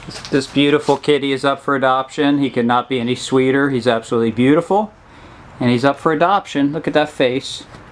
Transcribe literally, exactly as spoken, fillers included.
This beautiful kitty is up for adoption. He could not be any sweeter. He's absolutely beautiful. And he's up for adoption. Look at that face.